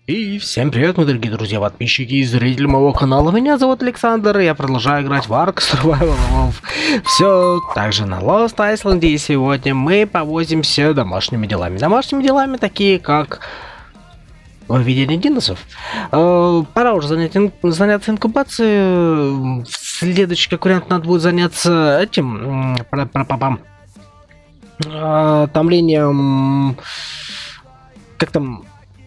И всем привет, мои дорогие друзья, подписчики и зрители моего канала. Меня зовут Александр, и я продолжаю играть в Ark Survival Evolved. Все так же на Lost Island, и сегодня мы повозимся домашними делами. Домашними делами такие, как выведение диносов. Пора уже заняться инкубацией. В следующий, как вариант, надо будет заняться этим томлением. Как там?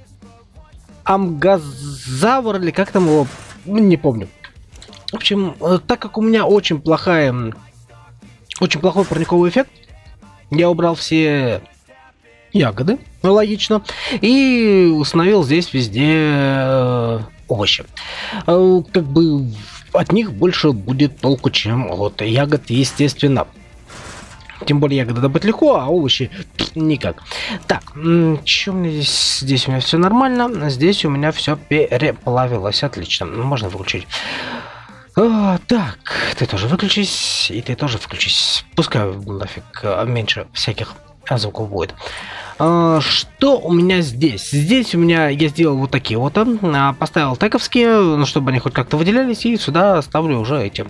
Амгазавр или как там его, не помню. В общем, так как у меня очень плохой парниковый эффект, я убрал все ягоды, логично, и установил здесь везде овощи. Как бы от них больше будет толку, чем от ягод, естественно. Тем более ягоды добыть легко, а овощи никак. Так, что у меня здесь? Здесь у меня все нормально. Здесь у меня все переплавилось. Отлично. Можно выключить. Так, ты тоже выключись. И ты тоже включись. Пускай нафиг меньше всяких звуков будет. Что у меня здесь? Здесь у меня я сделал вот такие вот. Поставил тековские, чтобы они хоть как-то выделялись. И сюда ставлю уже эти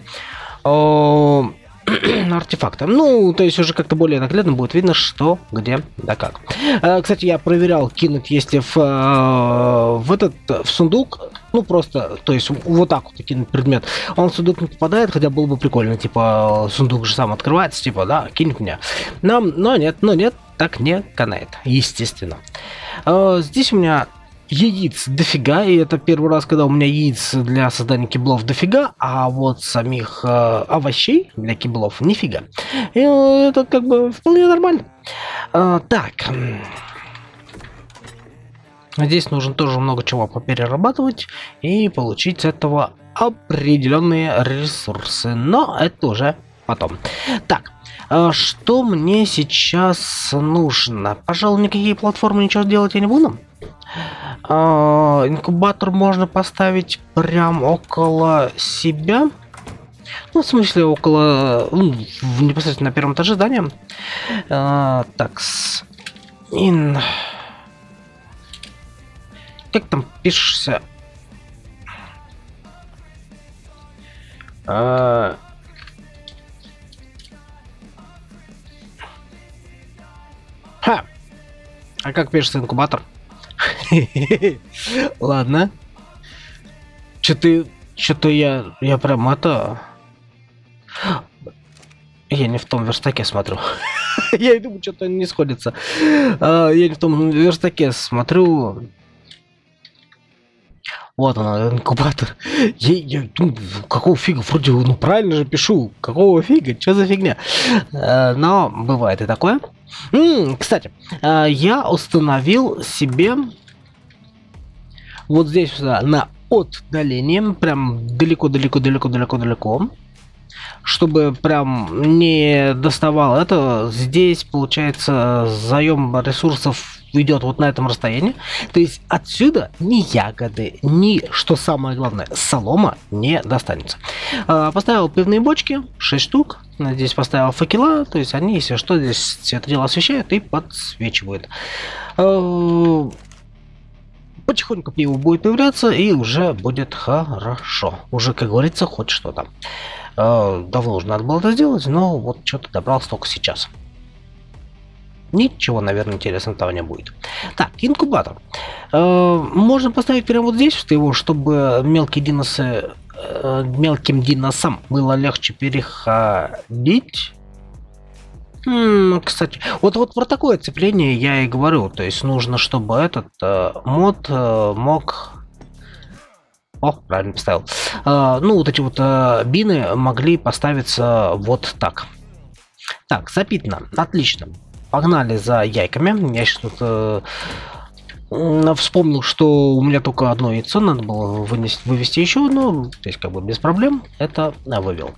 артефакты. Ну, то есть уже как-то более наглядно будет видно, что, где, да как. Кстати, я проверял, кинуть, если в сундук, ну просто, то есть вот так вот кинуть предмет, он в сундук не попадает, хотя было бы прикольно, типа сундук же сам открывается, типа, да, кинь меня. Но нет, так не канает, естественно. Здесь у меня яиц дофига, и это первый раз, когда у меня яиц для создания киблов дофига, а вот самих овощей для киблов нифига. И это как бы вполне нормально. Так. Здесь нужно тоже много чего поперерабатывать и получить с этого определенные ресурсы. Но это уже потом. Так. Что мне сейчас нужно? Пожалуй, никакие платформы ничего делать я не буду. Инкубатор можно поставить прям около себя. Ну, в смысле, около... непосредственно на первом этаже здания. Так, как там пишешься? Ха! А как пишется инкубатор? Ладно. Что-то я прям это... Я не в том верстаке смотрю. Я и думаю, что-то не сходится. Я не в том верстаке смотрю. Вот он, инкубатор. Я думаю, какого фига? Вроде, ну правильно же пишу. Какого фига? Что за фигня? Но бывает и такое. Кстати, я установил себе вот здесь сюда на отдаление, прям далеко, чтобы прям не доставал это. Здесь получается заем ресурсов идет вот на этом расстоянии. То есть отсюда ни ягоды, ни, что самое главное, солома не достанется. Поставил пивные бочки, 6 штук. Здесь поставил факела, то есть они, если что, здесь все это дело освещают и подсвечивают. Потихоньку пиво будет появляться, и уже будет хорошо. Уже, как говорится, хоть что-то. Давно уже надо было это сделать, но вот что-то добрался только сейчас. Ничего, наверное, интересного не будет. Так, инкубатор. Можно поставить прямо вот здесь его, чтобы мелким диносам было легче переходить. Кстати, вот про такое цепление я и говорю. То есть нужно, чтобы этот мод мог... О, правильно поставил. Ну, вот эти вот бины могли поставиться вот так. Так, запитано. Отлично. Погнали за яйками. Я сейчас тут вспомнил, что у меня только одно яйцо. Надо было вывести еще одно. То есть, как бы без проблем. Это вывел.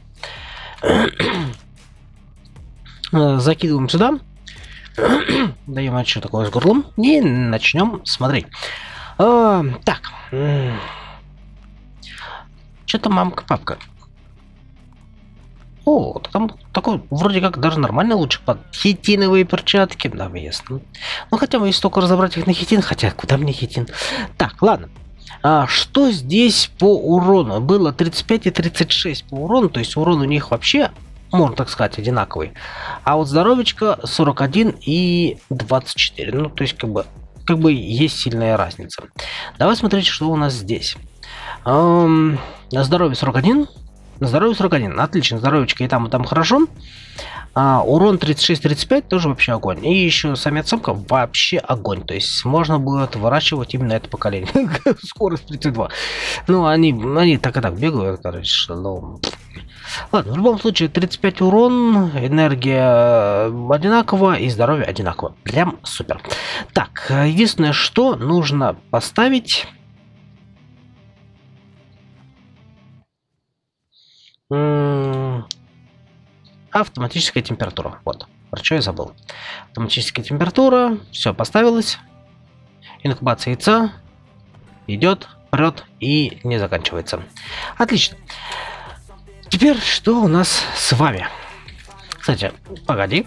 Закидываем сюда. Даем еще такое с горлом. И начнем смотреть. Так. Что-то мамка-папка. О, там такой, вроде как даже нормально лучше под хитиновые перчатки. Да, ясно. Ну, хотя бы если только разобрать их на хитин, хотя куда мне хитин? Так, ладно. А что здесь по урону? Было 35 и 36 по урону, то есть урон у них вообще, можно так сказать, одинаковый. А вот здоровечко 41 и 24. Ну, то есть как бы есть сильная разница. Давай смотреть, что у нас здесь. Здоровье 41. Здоровье 41. Отлично, здоровечко и там хорошо. Урон 36-35 тоже вообще огонь. И еще самец-самка вообще огонь. То есть можно будет выращивать именно это поколение. Скорость 32. Ну, они так и так бегают, короче. Ну... Ладно, в любом случае 35 урон, энергия одинакова и здоровье одинаково. Прям супер. Так, единственное, что нужно поставить... Автоматическая температура. Вот, про что я забыл. Автоматическая температура. Все, поставилось. Инкубация яйца. Идет, прет и не заканчивается. Отлично. Теперь что у нас с вами? Кстати, погоди.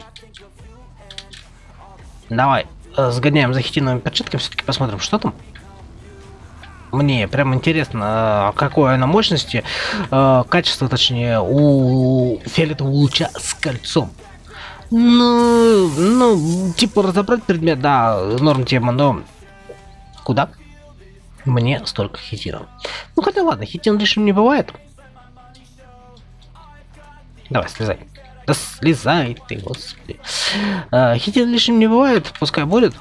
Давай сгоняем за хитиновыми перчатками, все-таки посмотрим, что там. Мне прям интересно, какой она мощности, качество, точнее, у фиолетового луча с кольцом. Ну, типа разобрать предмет, да, норм тема, но куда? Мне столько хитина. Ну, хотя ладно, хитин лишним не бывает. Давай, слезай. Да слезай ты, господи. Хитин лишним не бывает, пускай будет.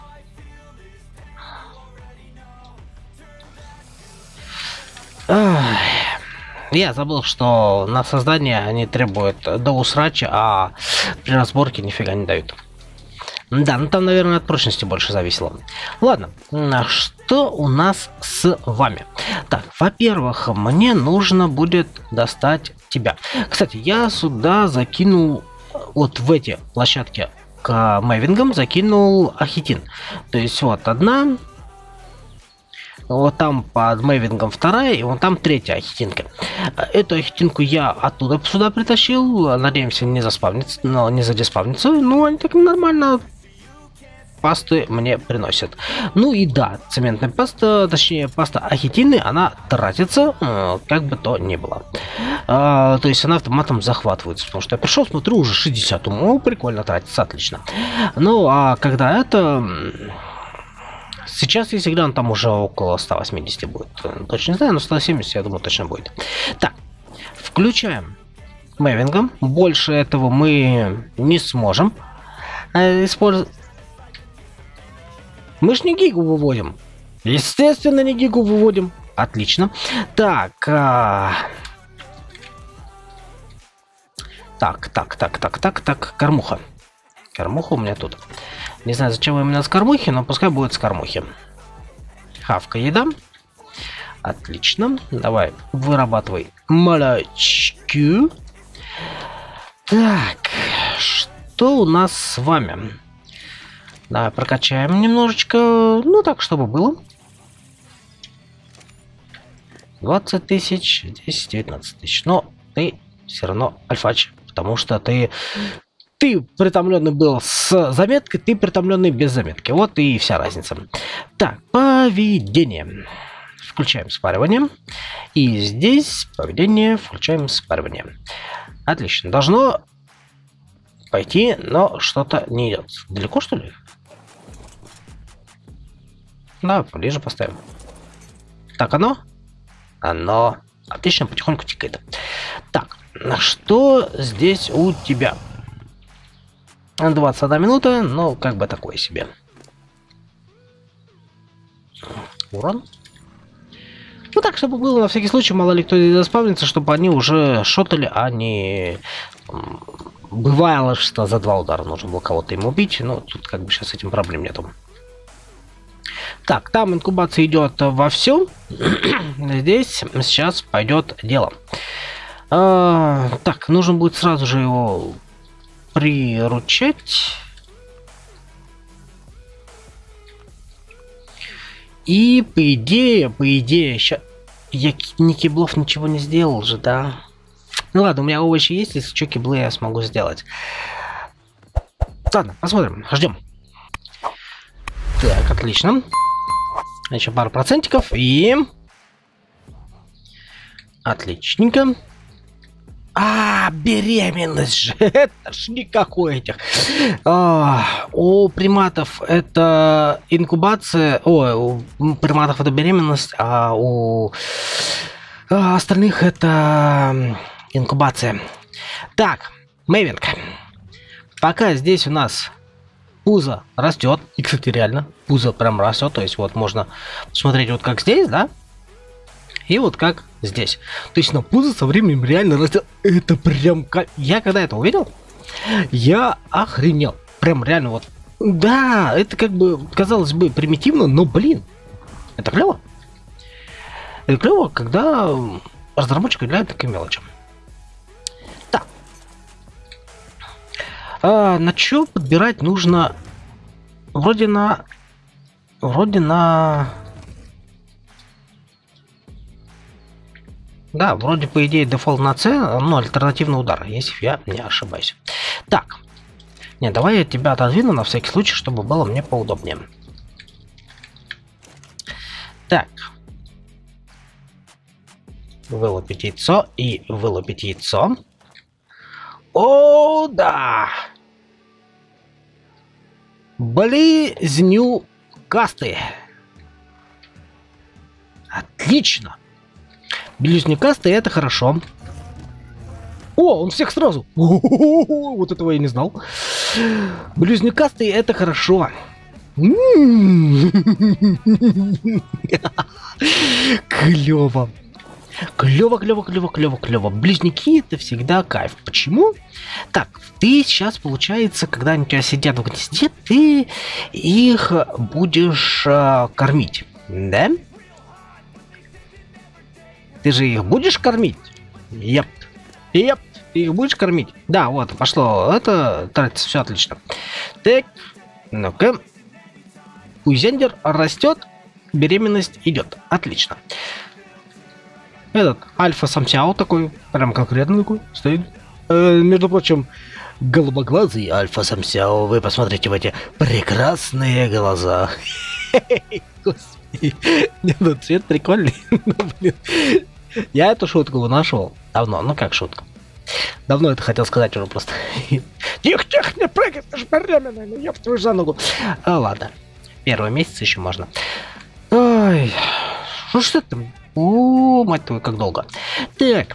Я забыл, что на создание они требуют до усрача, а при разборке нифига не дают. Да, ну там, наверное, от прочности больше зависело. Ладно, что у нас с вами? Так, во-первых, мне нужно будет достать тебя. Кстати, я сюда закинул, вот в эти площадки к мэвингам закинул ахитин. То есть вот одна... Вот там под мэвингом вторая, и вон там третья ахитинка. Эту ахитинку я оттуда сюда притащил. Надеемся, не заспавнится, но не задеспавнится. Ну, они так нормально пасты мне приносят. Ну и да, цементная паста, точнее паста ахитины, она тратится, как бы то ни было. То есть она автоматом захватывается, потому что я пришел, смотрю, уже 60. Ну, прикольно тратится, отлично. Ну, а когда это... Сейчас, если глянуть, там уже около 180 будет. Точно не знаю, но 170, я думаю, точно будет. Так, включаем мэвингом. Больше этого мы не сможем использовать. Мы ж не гигу выводим. Естественно, не гигу выводим. Отлично. Так. Так. Кормуха. Кормуха у меня тут. Не знаю, зачем именно с кормухи, но пускай будет с кормухи. Хавка, еда. Отлично. Давай, вырабатывай молочки. Так, что у нас с вами? Давай прокачаем немножечко. Ну, так, чтобы было. 20 тысяч, здесь 19 тысяч. Но ты все равно альфач, потому что ты притомленный был с заметкой, ты притомленный без заметки. Вот и вся разница. Так, поведение. Включаем спаривание. И здесь поведение включаем спаривание. Отлично. Должно пойти, но что-то не идет. Далеко, что ли? Да, ближе поставим. Так, оно? Оно отлично, потихоньку тикает. Так, что здесь у тебя? 21 минута, но как бы такое себе. Урон. Ну так, чтобы было на всякий случай, мало ли кто заспавнится, чтобы они уже шотали, а не... Бывало, что за 2 удара нужно было кого-то им убить, но тут как бы сейчас с этим проблем нету. Так, там инкубация идет вовсю. Здесь сейчас пойдет дело. Так, нужно будет сразу же его приручать. И по идее, ща... Никиблов ничего не сделал же, да? Ну ладно, у меня овощи есть, если что, киблы я смогу сделать. Ладно, посмотрим, ждем. Так, отлично. Еще пару процентиков и... Отличненько. Беременность же, это ж никакой этих. У приматов это инкубация, у приматов это беременность, а у остальных это инкубация. Так, Мэйвинг. Пока здесь у нас пузо растет, и, кстати, реально, пузо прям растет, то есть вот можно посмотреть вот как здесь, да? И вот как здесь. То есть на пузо со временем реально растет. Это прям... Я когда это увидел, я охренел. Прям реально вот... Да, это как бы, казалось бы, примитивно, но, блин, это клево. Это клево, когда разработчик уделяет таким мелочам. Так. На что подбирать нужно? Вроде на... Да, вроде по идее дефолт на С, но альтернативный удар, если я не ошибаюсь. Так. Не, давай я тебя отодвину на всякий случай, чтобы было мне поудобнее. Так. Вылупить яйцо и вылупить яйцо. О, да! Близнюкасты. Отлично! Близнюкасты это хорошо. О, он всех сразу. Вот этого я не знал. Близнюкасты это хорошо. Клево. Клево. Близнюки это всегда кайф. Почему? Так, ты сейчас, получается, когда они у тебя сидят в гнезде, ты их будешь кормить. Да? Ты же их будешь кормить? Еп. Ты их будешь кормить? Да, вот, пошло. Это тратится, все отлично. Так, ну-ка. Пузендер растет, беременность идет. Отлично. Этот альфа-самсяо такой, прям конкретно такой, стоит. Между прочим, голубоглазый альфа-самсяо. Вы посмотрите в эти прекрасные глаза. Господи. Нет, ну цвет прикольный. Я эту шутку нашел давно, ну как шутка. Давно это хотел сказать уже просто. Тихо, не прыгай, ты же беременная, ну ёб твою за ногу. Ладно, первый месяц еще можно. Ой, ну что там? Мать твою, как долго. Так.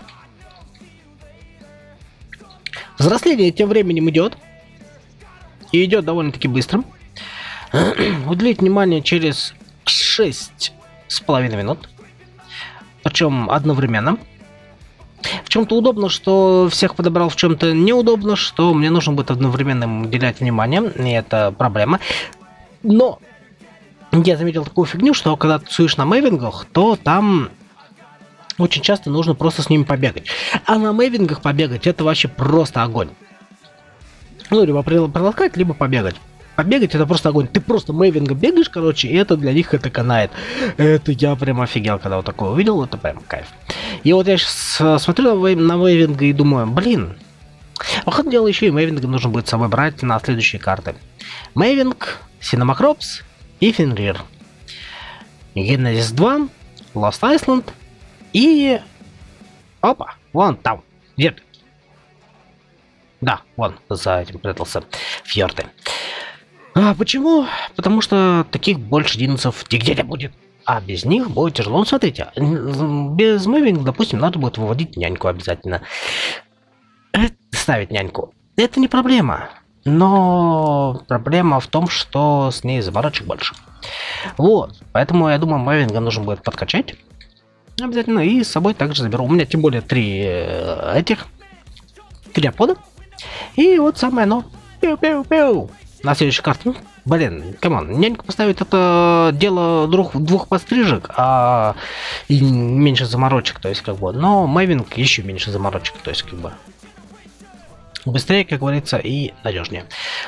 Взросление тем временем идет. И идет довольно-таки быстро. Уделить внимание через 6,5 минут. Причем одновременно. В чем-то удобно, что всех подобрал, в чем-то неудобно, что мне нужно будет одновременно уделять внимание, и это проблема. Но я заметил такую фигню, что когда ты суешь на мэйвингах, то там очень часто нужно просто с ними побегать. А на мэйвингах побегать это вообще просто огонь. Ну, либо приласкать, либо побегать. Побегать это просто огонь. Ты просто мэйвинга бегаешь, короче, и это для них это канает. Это я прям офигел, когда вот такое увидел, это прям кайф. И вот я сейчас смотрю на мэйвинга и думаю, блин, походу дела еще и мэйвинга нужно будет с собой брать на следующие карты. Мэйвинг, Синемакропс и Фенрир. Генезис 2, Lost Island и... Опа, вон там, где ты? Да, вон, за этим прятался Фьорды. Почему? Потому что таких больше динусов нигде не будет. А без них будет тяжело. Ну, смотрите, без мэйвинга, допустим, надо будет выводить няньку обязательно. Ставить няньку. Это не проблема. Но проблема в том, что с ней заморочек больше. Вот. Поэтому, я думаю, мэйвинга нужно будет подкачать. Обязательно. И с собой также заберу. У меня тем более 3 опода. И вот самое оно. Пиу-пиу-пиу. На следующей карте. Блин, камон, няньку поставить это дело двух подстрижек, и меньше заморочек, то есть как бы. Но мэйвинг еще меньше заморочек, то есть как бы. Быстрее, как говорится, и надежнее.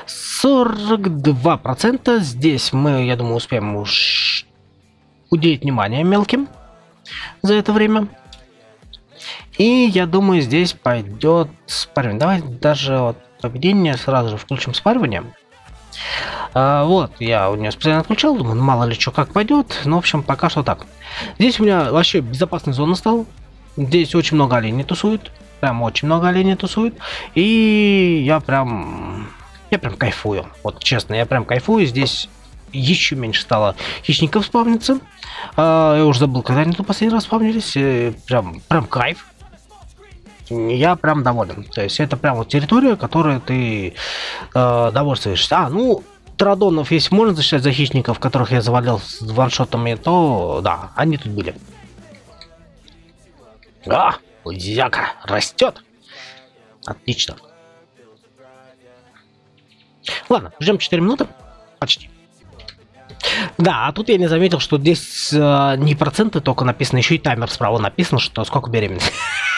42%. Здесь мы, я думаю, успеем уж уделить внимание мелким за это время. И я думаю, здесь пойдет спаривание. Давай даже вот поведение сразу же включим спаривание. Вот, я у нее специально отключал, думаю, ну, мало ли что как пойдет. Ну, в общем, пока что так. Здесь у меня вообще безопасная зона стала. Здесь очень много оленей тусует. Прям очень много оленей тусует. И я прям кайфую. Вот честно, я прям кайфую. Здесь еще меньше стало хищников спавниться. Я уже забыл, когда они тут последний раз спавнились. Прям кайф. Я прям доволен. То есть это прям вот территория, которую ты довольствуешься. Ну, традонов, если можно засчитать за хищников, которых я завалил с ваншотами, то да, они тут были. Ульзяка растет. Отлично. Ладно, ждем 4 минуты. Почти. Да, а тут я не заметил, что здесь не проценты только написано, еще и таймер справа написано, что сколько беременности.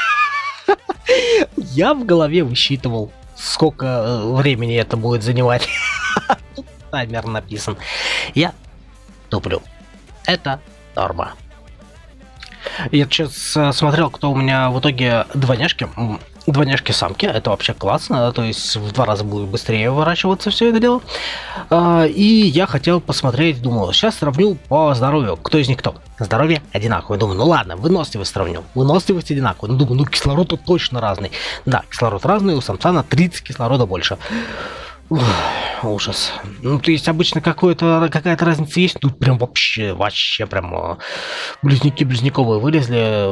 Я в голове высчитывал, сколько времени это будет занимать. Тут таймер написан. Я туплю. Это норма. Я сейчас смотрел, кто у меня в итоге двойняшки. Двойняшки самки, это вообще классно, то есть в 2 раза будет быстрее выращиваться все это дело. И я хотел посмотреть, думал, сейчас сравню по здоровью, кто из них кто. Здоровье одинаковое. Думаю, ну ладно, выносливость сравню. Выносливость одинаковая. Ну, думаю, ну кислород тут точно разный. Да, кислород разный, у самца на 30 кислорода больше. Ужас. Ну, то есть обычно какая-то разница есть, тут прям вообще прям близнецы близнековые вылезли.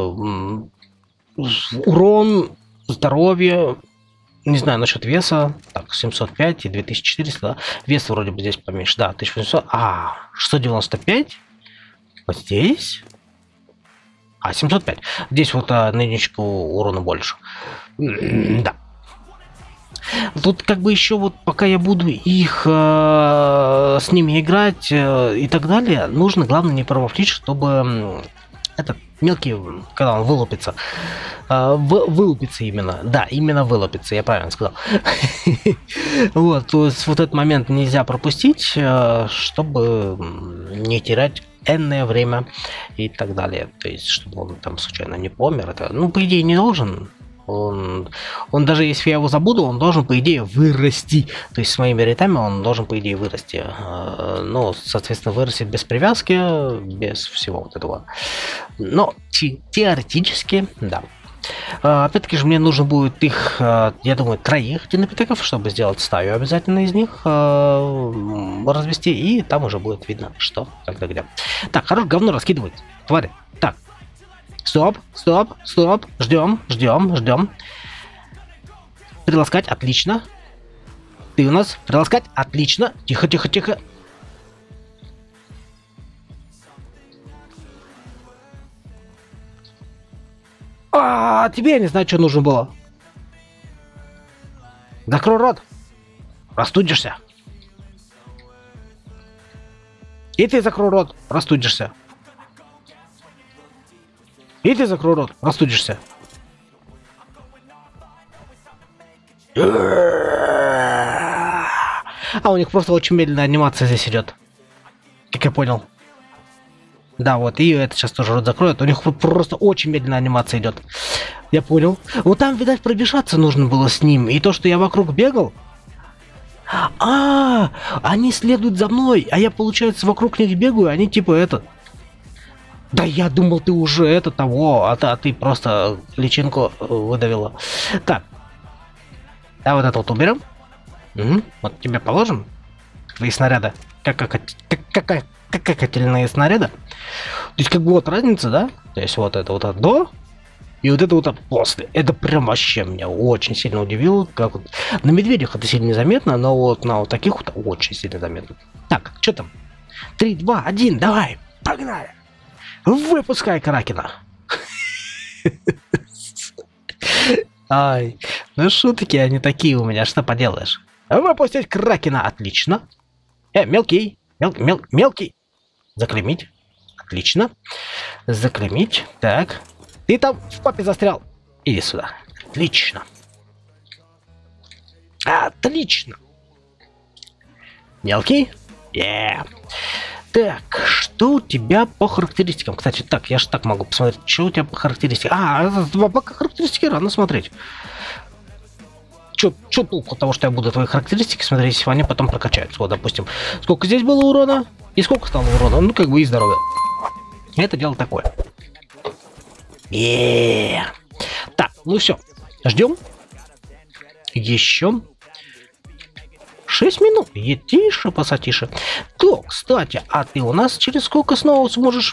Урон, здоровье, не знаю насчет веса, так, 705 и 2400, да? Вес вроде бы здесь поменьше, да, 1800, 695, вот здесь, 705, здесь вот нынечку урона больше, да. Тут как бы еще вот пока я буду их с ними играть и так далее, нужно главное не промахнуть, чтобы этот мелкий, когда он вылупится, вылупится именно, да, именно вылупится, я правильно сказал. Вот, то есть вот этот момент нельзя пропустить, чтобы не терять энное время и так далее, то есть чтобы он там случайно не помер, это, ну, по идее, не должен. Он даже если я его забуду, он должен, по идее, вырасти. То есть с моими ритами он должен, по идее, вырасти. Ну, соответственно, вырастет без привязки, без всего вот этого. Но теоретически, да. Опять-таки же мне нужно будет их, я думаю, 3 динопитеков, чтобы сделать стаю обязательно из них развести. И там уже будет видно, что, когда, где. Так, хорош говно раскидывать, твари. Так. Стоп. Ждем. Приласкать, отлично. Ты у нас приласкать, отлично. Тихо. Тебе я не знаю, что нужно было. Закрой рот. Простудишься. И ты закрой рот. Простудишься. И ты закрой рот, простудишься. У них просто очень медленная анимация здесь идет. Как я понял. Да, вот, и это сейчас тоже рот закроет. У них просто очень медленная анимация идет. Я понял. Вот там, видать, пробежаться нужно было с ним. И то, что я вокруг бегал. Они следуют за мной. А я, получается, вокруг них бегаю, они типа это... Да я думал, ты уже того, а ты просто личинку выдавила. Так. Да, вот это вот уберем. Вот тебе положим. Твои снаряды. Какательные снаряды. То есть как бы вот разница, да? То есть вот это вот до. И вот это вот после. Это прям вообще меня очень сильно удивило. Как вот... На медведях это сильно незаметно, но вот на вот таких вот очень сильно заметно. Так, что там? 3, 2, 1, давай. Погнали. Выпускай Кракена. Ай, ну шутки они такие у меня, что поделаешь. Выпустить Кракена, отлично. Мелкий. Заклеймить. Отлично. Заклеймить. Так. Ты там в попе застрял. Иди сюда. Отлично. Отлично. Мелкий. Так, что у тебя по характеристикам? Кстати, так, я же так могу посмотреть, что у тебя по характеристикам. Пока характеристики рано смотреть. Чё толку от того, что я буду твои характеристики смотреть, если они потом прокачаются? Вот, допустим, сколько здесь было урона и сколько стало урона. Ну, как бы и здоровья. Это дело такое. Так, ну все. Ждем. Еще 6 минут. Тише, пасатише. То, кстати, а ты у нас через сколько снова сможешь?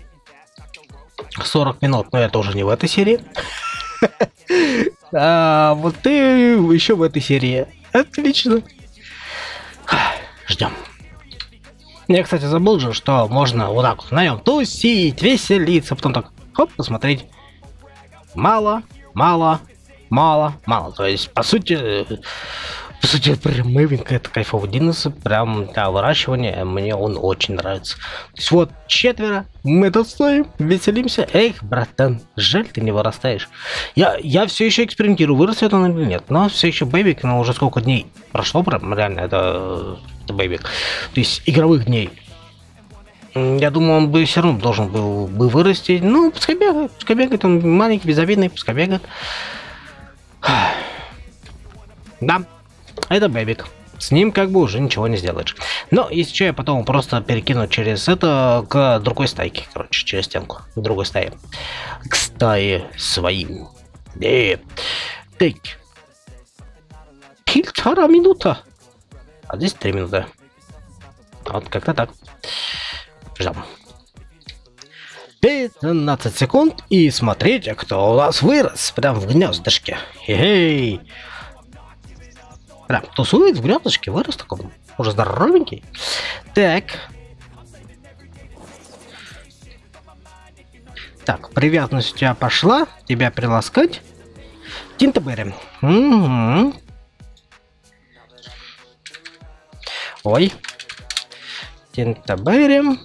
40 минут, но это уже не в этой серии. А вот ты еще в этой серии. Отлично. Ждем. Я, кстати, забыл же, что можно вот так вот на нем тусить, веселиться, потом так, хоп, посмотреть. Мало. То есть, по сути, прям Мэвинг это кайфовый динозавр, прям для выращивания мне он очень нравится. То есть вот 4, мы тут стоим, веселимся. Эх, братан, жаль, ты не вырастаешь. Я все еще экспериментирую, вырастет он или нет, но все еще бэйбик, но уже сколько дней прошло, прям реально, это бэйбик. То есть игровых дней. Я думаю, он бы все равно должен был бы вырасти. Ну, пускай бегает, он маленький, безобидный, пускай бегает. Да. Это бэбик. С ним как бы уже ничего не сделаешь. Но если что, я потом просто перекину через это к другой стайке. Короче, через стенку. К другой стае. К стае своим. Так. 1,5 минута. А здесь 3 минуты. Вот как-то так. Ждем. 15 секунд и смотрите, кто у нас вырос. Прям в гнездышке. Хе-хей. Прям тусует в гнездышке, вырос такой, уже здоровенький. Так. Так, привязанность у тебя пошла. Тебя приласкать. Тинтоберри. Угу. Ой. Тинтоберри.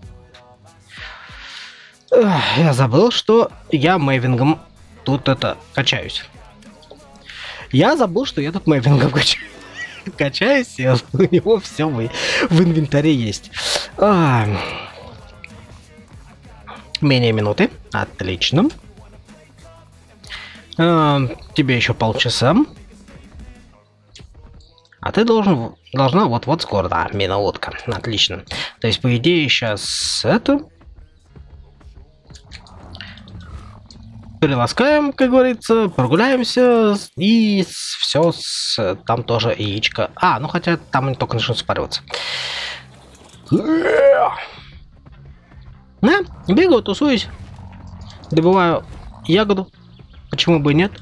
Я забыл, что я Мэвингом тут качаюсь. Я забыл, что я тут Мэвингом качаюсь, и у него все в инвентаре есть. Менее минуты. Отлично. Тебе еще полчаса. А ты должна вот-вот скоро. Да, минутка. Отлично. То есть, по идее, сейчас это... Переласкаем, как говорится, прогуляемся, и все, там тоже яичко. Ну хотя там они только начнут спариваться. Бегаю, тусуюсь, добываю ягоду, почему бы и нет.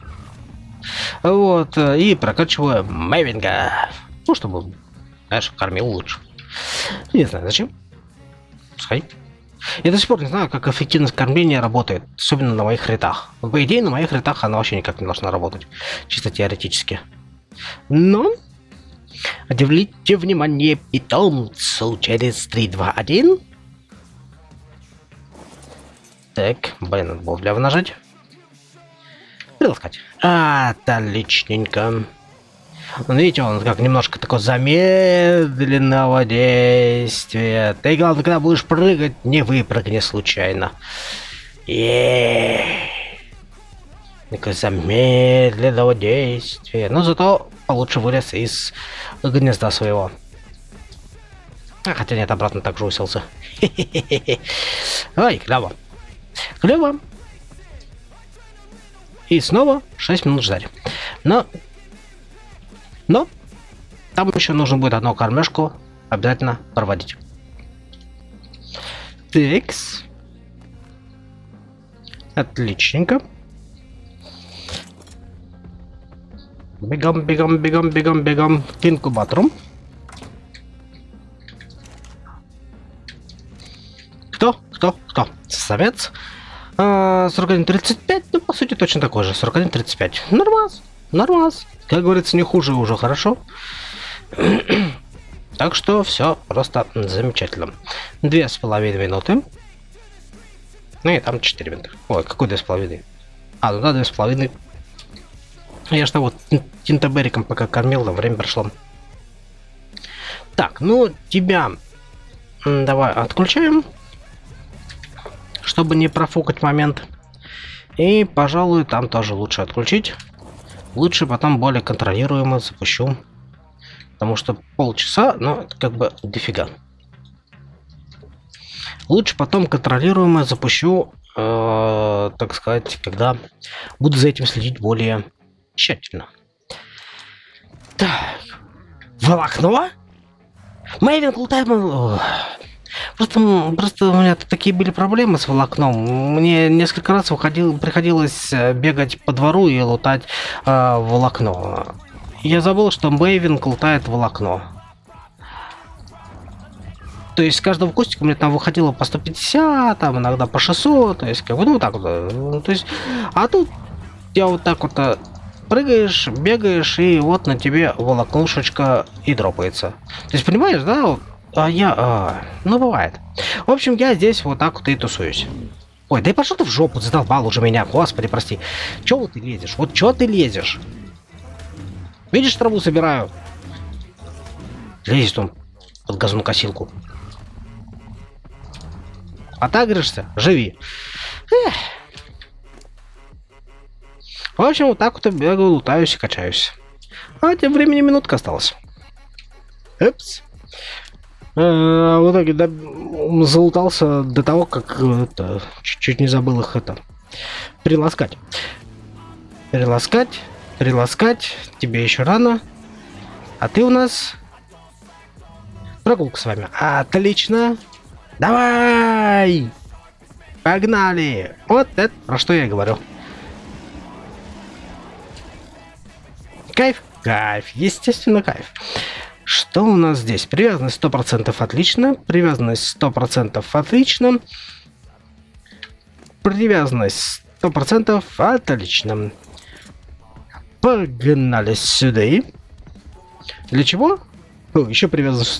Вот, и прокачиваю Мэвинга. Ну, чтобы, знаешь, кормил лучше. Не знаю, зачем. Пускай. Я до сих пор не знаю, как эффективность кормления работает, особенно на моих рядах. По идее, на моих рядах она вообще никак не должна работать, чисто теоретически. Но уделите внимание питомцу через 3, 2, 1. Так, блин, надо было влево нажать. Приласкать. Отличненько. Видите, он как немножко такого замедленного действия. Ты, главное, когда будешь прыгать, не выпрыгни случайно. Такое замедленного действия. Но зато получше вылез из гнезда своего. Хотя нет, обратно так же уселся. Ой, клево. Клево. И снова 6 минут ждать. Но там еще нужно будет одну кормежку обязательно проводить. Текс. Отличненько. Бегом к инкубатору. Кто? Самец. 41.35, ну по сути точно такой же. 41.35. Нормас. Как говорится, не хуже уже хорошо. Так что все просто замечательно. 2,5 минуты. Ну и там 4 минуты. Ой, какой 2,5? Ну да, 2,5. Я ж того тинтоберриком пока кормил, но время прошло. Так, ну тебя Давай отключаем, чтобы не профукать момент. И, пожалуй, там тоже лучше отключить. Лучше потом более контролируемо запущу. Потому что полчаса, ну, это как бы дофига. Лучше потом контролируемо запущу, так сказать, когда буду за этим следить более тщательно. Так. Волокно? Мейвинг лутаем. Просто у меня такие были проблемы с волокном. Мне несколько раз приходилось бегать по двору и лутать волокно. Я забыл, что Мейвинг лутает волокно. То есть с каждого кустика мне там выходило по 150, там иногда по 600, то есть как бы, ну так вот. То есть, а тут я вот так вот прыгаешь, бегаешь, и вот на тебе волокнушечка и дропается. То есть, понимаешь, да? Ну, бывает. В общем, я здесь вот так вот и тусуюсь. Ой, да и пошел ты в жопу, задолбал уже меня, господи, прости. Чё вот ты лезешь? Вот чё ты лезешь? Видишь, траву собираю? Лезет он под газонокосилку. Отагришься? Живи. Эх. В общем, вот так вот я бегаю, лутаюсь и качаюсь. А тем временем минутка осталась. Эпс. В итоге залутался до того, как чуть-чуть не забыл их приласкать. Приласкать. Тебе еще рано. А ты у нас... Прогулка с вами. Отлично. Давай! Погнали! Вот это, про что я и говорю. Кайф? Кайф. Естественно, кайф. Что у нас здесь? Привязанность 100% отлично. Привязанность 100% отлично. Привязанность 100% отлично. Погнали сюда. Для чего? Еще привязанность.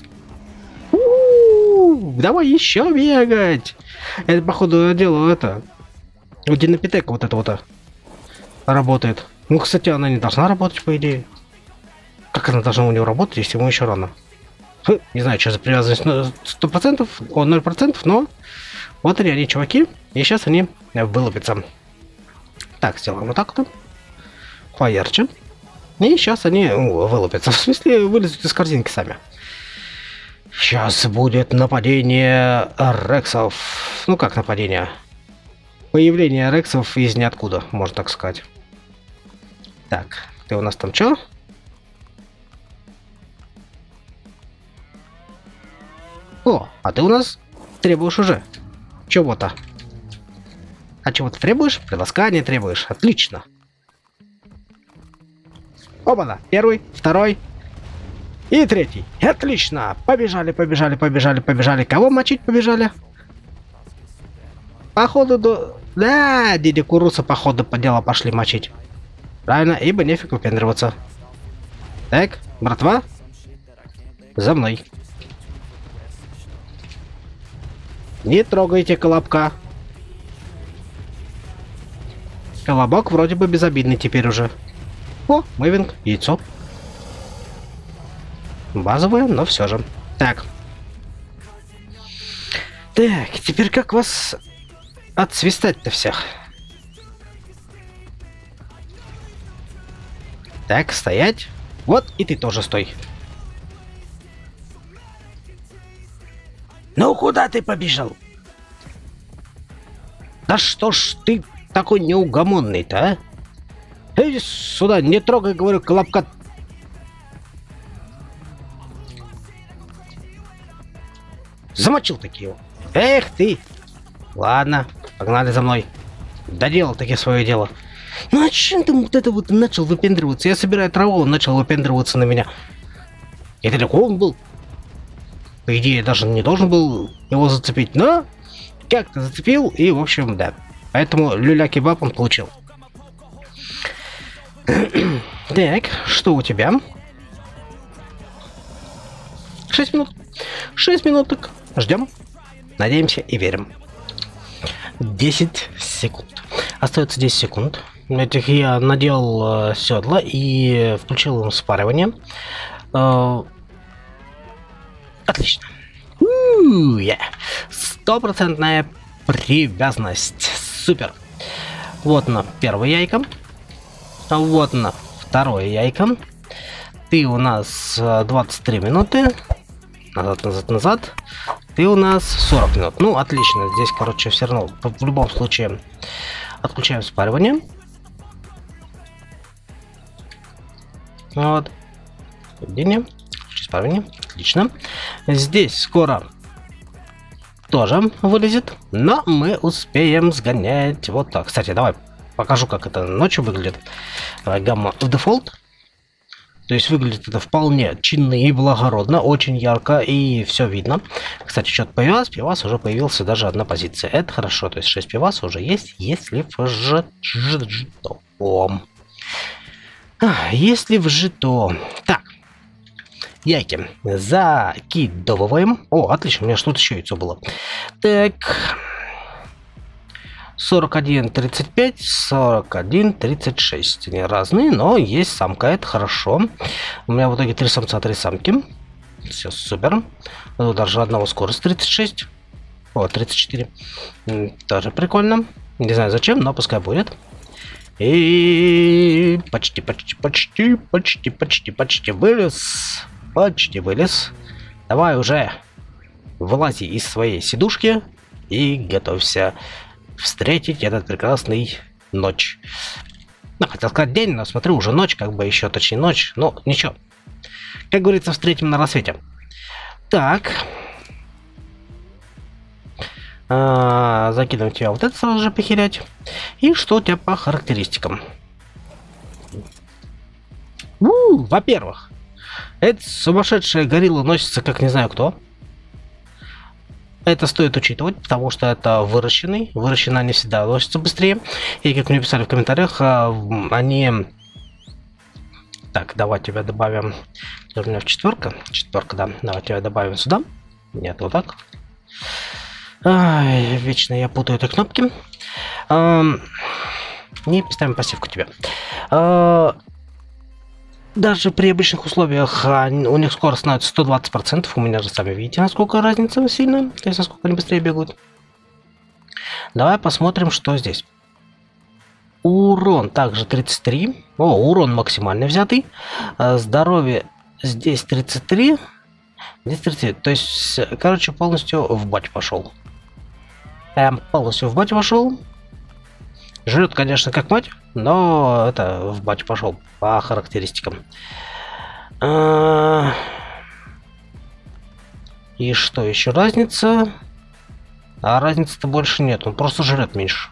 Давай еще бегать. Это, походу, дело это. У Динапитека вот это вот работает. Ну, кстати, она не должна работать, по идее. Как она должна у него работать, если ему еще рано? Не знаю, что за привязанность 100%, 0%, но вот они, чуваки, и сейчас они вылупятся. Так, сделаем вот так вот. Поярче. И сейчас они вылупятся. В смысле, вылезут из корзинки сами. Сейчас будет нападение рексов. Ну, как нападение? Появление рексов из ниоткуда, можно так сказать. Так, ты у нас там чё? О, а ты у нас требуешь уже чего-то. А чего ты требуешь? Приласкание требуешь. Отлично. Оба-на. Первый, второй и третий. Отлично. Побежали. Кого мочить побежали? Походу до... Да, Диди Куруса, походу, по делу пошли мочить. Правильно, ибо нефиг выпендриваться. Так, братва. За мной. Не трогайте колобка. Колобок вроде бы безобидный теперь уже. О, мейвинг, яйцо. Базовое, но все же. Так. Так, теперь как вас отсвистать-то всех? Так, стоять. Вот и ты тоже стой. Ну куда ты побежал? Да что ж ты такой неугомонный-то, а? Иди сюда, не трогай, говорю, колобка. Замочил таки его. Эх ты. Ладно, погнали за мной. Доделал таки свое дело. Ну а чем ты вот это вот начал выпендриваться? Я собираю траву, он начал выпендриваться на меня. И далеко он был. По идее, даже не должен был его зацепить, но как-то зацепил, и, в общем, да. Поэтому люля-кебаб он получил. Так, что у тебя? 6 минут. 6 минуток. Ждем. Надеемся и верим. 10 секунд. Остается 10 секунд. Этих я надел седла и включил им спаривание. Отлично. Стопроцентная привязанность. Супер. Вот на первое яйко. Вот на второе яйко. Ты у нас 23 минуты. Назад. Ты у нас 40 минут. Ну, отлично. Здесь, короче, все равно в любом случае отключаем спаривание. Вот. Поведение. Спаривание. Отлично. Здесь скоро тоже вылезет, но мы успеем сгонять вот так. Кстати, давай покажу, как это ночью выглядит. Давай гамма в дефолт. То есть выглядит это вполне чинно и благородно, очень ярко, и все видно. Кстати, что-то появилось, пивас уже появился даже одна позиция. Это хорошо, то есть 6 пиваса уже есть, если в жито. Если в жито. Так. Яйки закидываем. О, отлично, у меня что-то еще яйцо было. Так. 41-35, 41-36. Они разные, но есть самка, это хорошо. У меня в итоге 3 самца, 3 самки. Все супер. Даже одного скорость 36. О, 34. Тоже прикольно. Не знаю зачем, но пускай будет. И почти вылез. Почти вылез. Давай уже вылази из своей сидушки и готовься встретить этот прекрасный ночь. Ну, хотел сказать день, но смотрю, уже ночь, как бы еще точнее ночь. Но ничего. Как говорится, встретим на рассвете. Так. Закидываем тебя вот это сразу же похерять. И что у тебя по характеристикам? Во-первых, эта сумасшедшая горилла носится как не знаю кто. Это стоит учитывать, потому что это выращенный. Выращенные они всегда носятся быстрее. И как мне писали в комментариях, они... Так, давай тебя добавим. У меня в четверка, да. Давай тебя добавим сюда. Нет, вот так. Ай, вечно я путаю эти кнопки. Не поставим пассивку тебе. Даже при обычных условиях у них скорость становится 120%. У меня же сами видите, насколько разница сильная. То есть, насколько они быстрее бегают. Давай посмотрим, что здесь. Урон также 33. О, урон максимальный взятый. Здоровье здесь 33. Здесь 33. То есть, короче, полностью в бать пошел. Полностью в бать вошел. Жрет, конечно, как мать, но это в бать пошел по характеристикам. И что, еще разница? А разницы-то больше нет, он просто жрет меньше.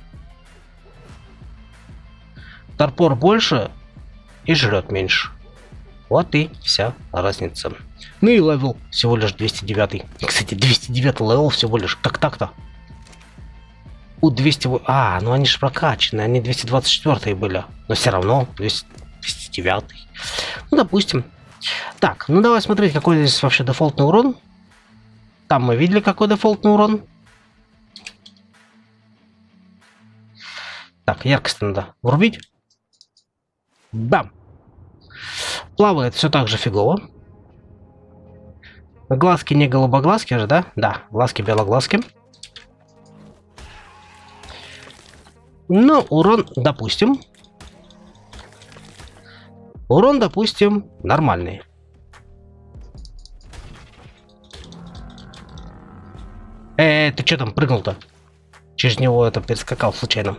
Торпор больше и жрет меньше. Вот и вся разница. Ну и левел всего лишь 209. Кстати, 209 левел всего лишь. Как так-то? У 200... ну они же прокачаны, они 224 были. Но все равно 209. Ну, допустим. Так, ну давай смотреть, какой здесь вообще дефолтный урон. Там мы видели, какой дефолтный урон. Так, яркость надо врубить. Бам! Плавает все так же фигово. Глазки не голубоглазки же, да? Да, глазки белоглазки. Ну, урон, допустим. Урон, допустим, нормальный. Ты что там прыгнул-то? Через него это перескакал случайно.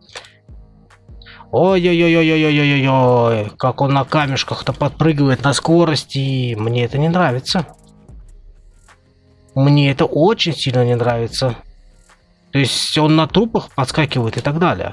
Ой-ой-ой-ой-ой-ой-ой-ой, как он на камешках-то подпрыгивает на скорости. Мне это не нравится. Мне это очень сильно не нравится. То есть он на трупах подскакивает и так далее.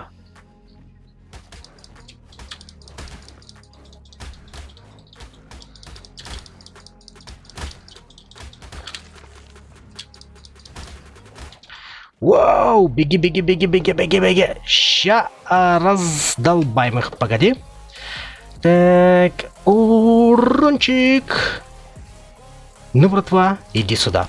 Вау! Беги, беги, беги, беги, беги, беги. Ща раздолбаем их. Погоди. Так, урончик. Ну, братва, иди сюда.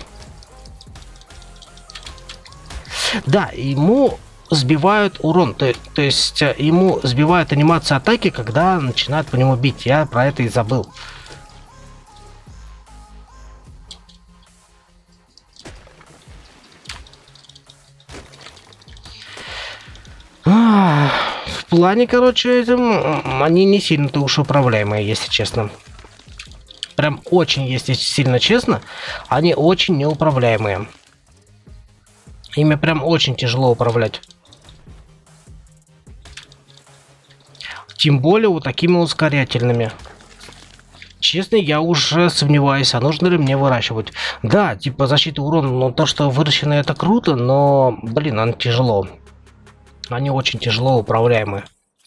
Да, ему сбивают урон, то есть ему сбивают анимацию атаки, когда начинают по нему бить. Я про это и забыл. В плане, короче, они не сильно-то уж управляемые, если честно. Прям очень, если сильно честно, они очень неуправляемые. Ими прям очень тяжело управлять. Тем более вот такими ускорятельными. Честно, я уже сомневаюсь, а нужно ли мне выращивать. Да, типа защита урона, но то, что выращено, это круто, но, блин, оно тяжело. Они очень тяжело управляемы.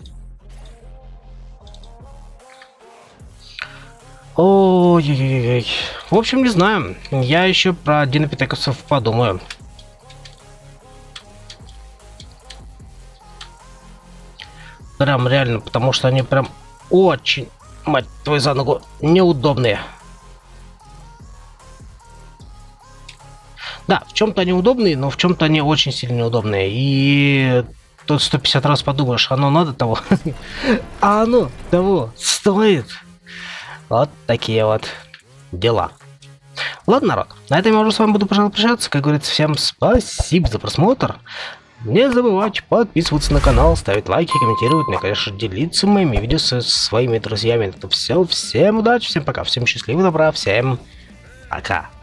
Ой-ой-ой. В общем, не знаю. Я еще про динопитекусов подумаю. Прям реально, потому что они прям очень, мать твою за ногу, неудобные. Да, в чем-то они удобные, но в чем-то они очень сильно неудобные. И тут 150 раз подумаешь, оно надо того? А оно того стоит? Вот такие вот дела. Ладно, народ, на этом я уже с вами буду, пожалуй, прощаться. Как говорится, всем спасибо за просмотр. Не забывайте подписываться на канал, ставить лайки, комментировать, ну и, конечно, делиться моими видео со своими друзьями. Это все. Всем удачи, всем пока, всем счастливого, добра, всем пока.